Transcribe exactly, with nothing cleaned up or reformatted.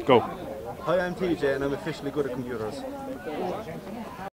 Go. Hi, I'm T J and I'm officially good at computers.